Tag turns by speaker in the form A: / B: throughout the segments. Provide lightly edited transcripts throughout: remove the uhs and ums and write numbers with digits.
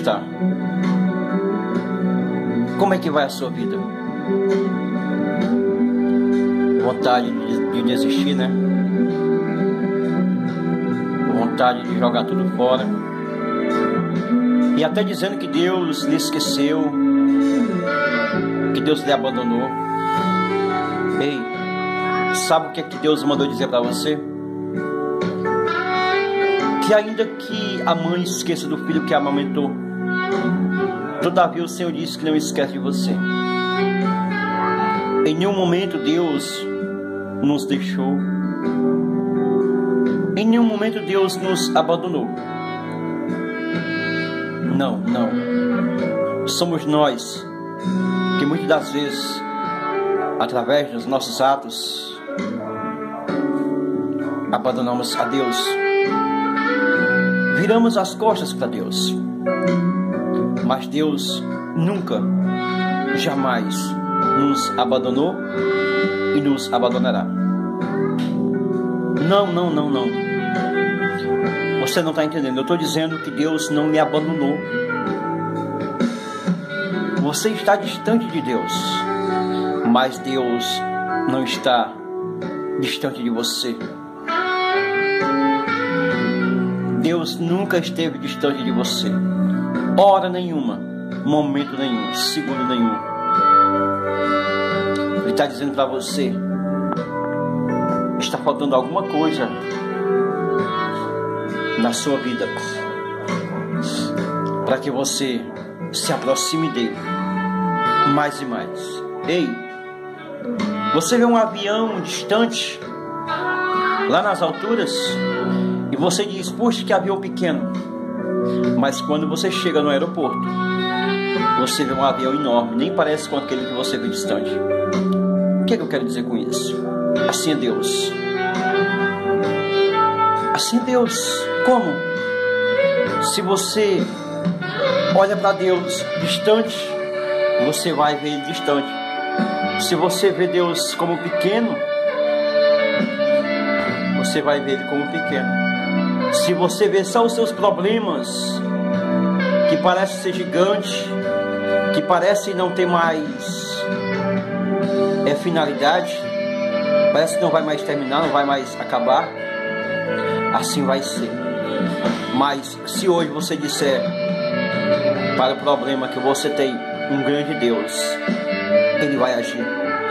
A: está? Como é que vai a sua vida? Vontade de desistir, né? Vontade de jogar tudo fora. E até dizendo que Deus lhe esqueceu, que Deus lhe abandonou. Ei, sabe o que é que Deus mandou dizer para você? Que ainda que a mãe esqueça do filho que a amamentou, todavia o Senhor disse que não esquece de você. Em nenhum momento Deus nos deixou. Em nenhum momento Deus nos abandonou. Não, não. Somos nós que muitas das vezes, através dos nossos atos, abandonamos a Deus. Viramos as costas para Deus. Mas Deus nunca, jamais nos abandonou e nos abandonará. Não, não, não, não. Você não está entendendo. Eu estou dizendo que Deus não me abandonou. Você está distante de Deus, mas Deus não está distante de você. Deus nunca esteve distante de você. Hora nenhuma, momento nenhum, segundo nenhum. Ele está dizendo para você: está faltando alguma coisa na sua vida para que você se aproxime dele mais e mais. Ei, você vê um avião distante lá nas alturas e você diz: puxa, que avião pequeno. Mas quando você chega no aeroporto, você vê um avião enorme, nem parece com aquele que você vê distante. O que é que eu quero dizer com isso? Assim é Deus. Assim é Deus. Como? Se você olha para Deus distante, você vai ver Ele distante. Se você vê Deus como pequeno, você vai ver Ele como pequeno. Se você vê só os seus problemas, que parece ser gigante, que parece não ter mais finalidade, parece que não vai mais terminar, não vai mais acabar, assim vai ser. Mas se hoje você disser para o problema que você tem um grande Deus, Ele vai agir.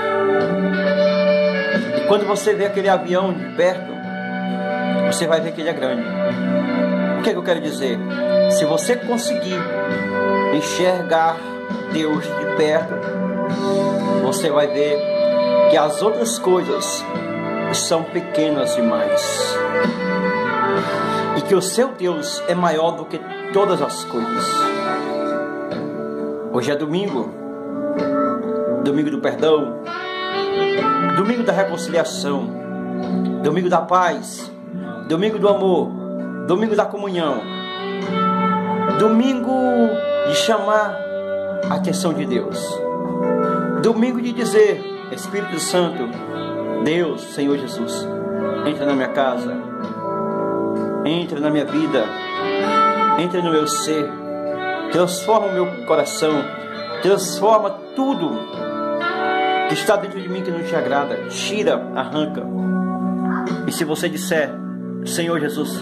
A: E quando você vê aquele avião de perto, você vai ver que ele é grande. O que é que eu quero dizer? Se você conseguir enxergar Deus de perto, você vai ver que as outras coisas são pequenas demais. E que o seu Deus é maior do que todas as coisas. Hoje é domingo. Domingo do perdão. Domingo da reconciliação. Domingo da paz. Domingo do amor. Domingo da comunhão. Domingo de chamar a atenção de Deus. Domingo de dizer: Espírito Santo, Deus, Senhor Jesus, entra na minha casa, entra na minha vida, entra no meu ser, transforma o meu coração, transforma tudo que está dentro de mim que não te agrada, tira, arranca. E se você disser: Senhor Jesus,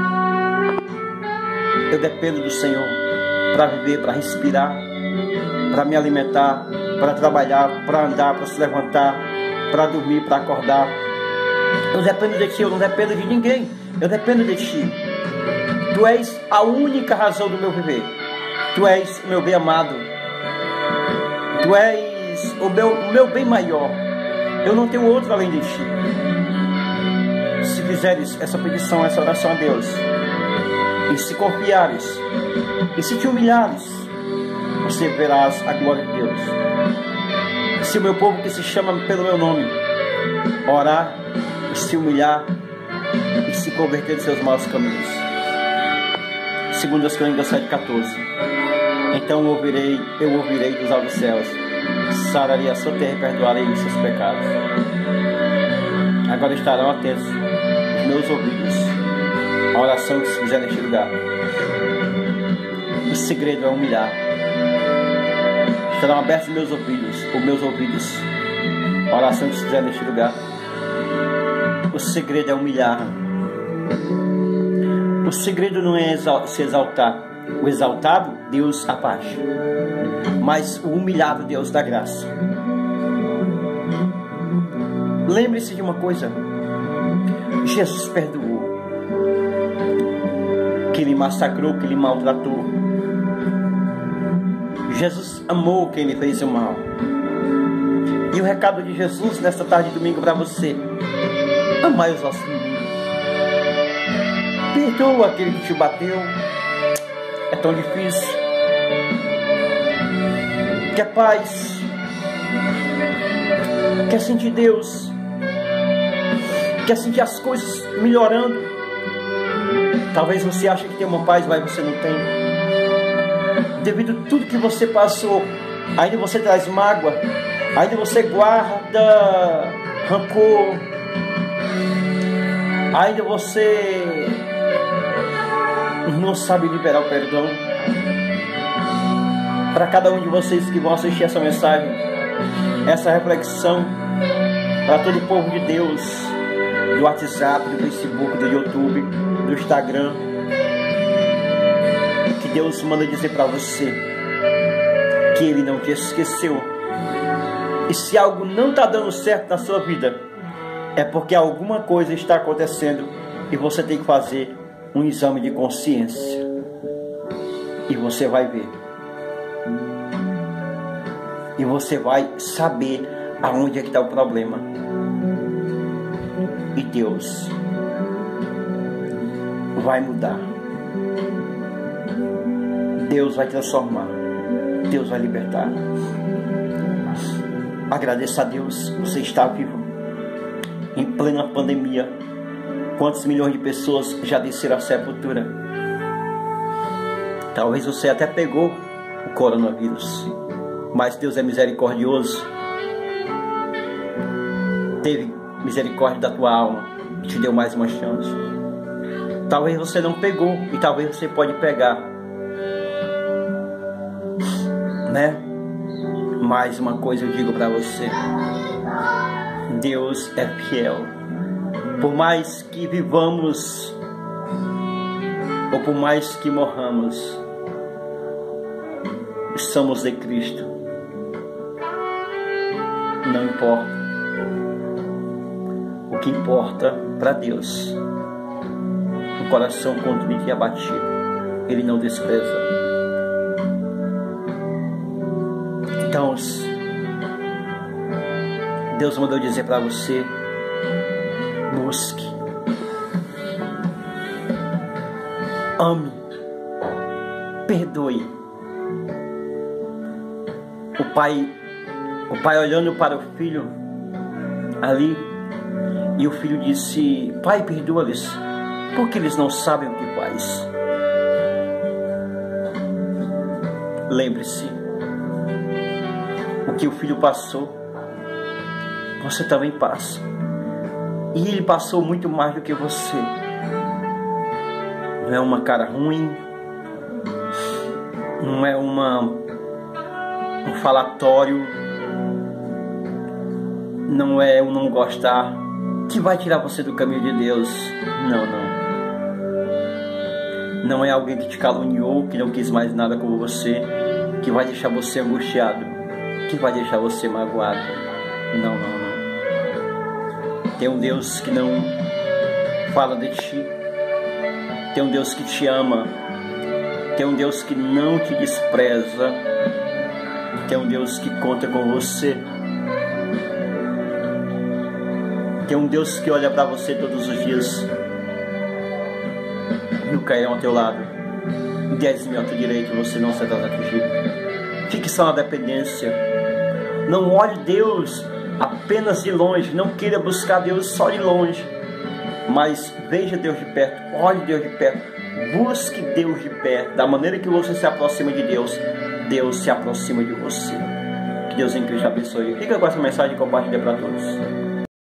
A: eu dependo do Senhor para viver, para respirar, para me alimentar, para trabalhar, para andar, para se levantar, para dormir, para acordar. Eu dependo de Ti, eu não dependo de ninguém, eu dependo de Ti. Tu és a única razão do meu viver. Tu és o meu bem amado. Tu és o meu bem maior. Eu não tenho outro além de Ti. Se fizeres essa petição, essa oração a Deus, e se confiares, e se te humilhares, você verás a glória de Deus. Se o meu povo que se chama pelo meu nome orar, e se humilhar, e se converter de seus maus caminhos. Segundo as Crônicas 7,14. Então eu ouvirei dos altos céus, sararei a sua terra e perdoarei os seus pecados. Agora estarão atentos os meus ouvidos à oração que se fizer neste lugar. O segredo é humilhar. Estarão abertos os meus ouvidos. A oração que se fizer neste lugar. O segredo é humilhar. O segredo não é se exaltar. O exaltado, Deus abaixa. Mas o humilhado, Deus dá graça. Lembre-se de uma coisa. Jesus perdoou. Que lhe massacrou, que lhe maltratou. Jesus amou quem lhe fez o mal. E o recado de Jesus nesta tarde de domingo para você: amai os vossos inimigos. Perdoa aquele que te bateu. É tão difícil. Quer paz? Quer sentir Deus? Quer sentir as coisas melhorando? Talvez você ache que tem uma paz, mas você não tem. Devido a tudo que você passou, ainda você traz mágoa, ainda você guarda rancor, ainda você não sabe liberar o perdão. Para cada um de vocês que vão assistir essa mensagem, essa reflexão, para todo o povo de Deus, do WhatsApp, do Facebook, do YouTube, do Instagram, que Deus manda dizer para você que Ele não te esqueceu. E se algo não está dando certo na sua vida, é porque alguma coisa está acontecendo e você tem que fazer um exame de consciência. E você vai ver. E você vai saber aonde é que está o problema. E Deus vai mudar. Deus vai transformar. Deus vai libertar. Agradeça a Deus. Você está vivo. Em plena pandemia. Quantos milhões de pessoas já desceram à sepultura? Talvez você até pegou o coronavírus. Mas Deus é misericordioso. Teve misericórdia da tua alma e te deu mais uma chance. Talvez você não pegou e talvez você pode pegar, né? Mais uma coisa eu digo para você: Deus é fiel. Por mais que vivamos ou por mais que morramos, somos de Cristo. Não importa. O que importa para Deus, um coração contrito e abatido, Ele não despreza. Então, Deus mandou dizer para você: busque, ame, perdoe. O pai olhando para o filho ali, e o filho disse: Pai, perdoa-lhes, porque eles não sabem o que faz. Lembre-se, o que o filho passou, você também passa. E ele passou muito mais do que você. Não é uma cara ruim, não é um falatório, não é um não gostar que vai tirar você do caminho de Deus. Não, não. Não é alguém que te caluniou, que não quis mais nada com você, que vai deixar você angustiado, que vai deixar você magoado. Não, não, não. Tem um Deus que não fala de ti. Tem um Deus que te ama. Tem um Deus que não te despreza. Tem um Deus que conta com você. Tem um Deus que olha para você todos os dias. Mil cairão ao teu lado, 10.000 ao teu direito, você não será atingido. Fique só na dependência. Não olhe Deus apenas de longe. Não queira buscar Deus só de longe. Mas veja Deus de perto. Olhe Deus de perto. Busque Deus de perto. Da maneira que você se aproxima de Deus, Deus se aproxima de você. Que Deus em Cristo abençoe. Fica com essa mensagem e compartilha para todos.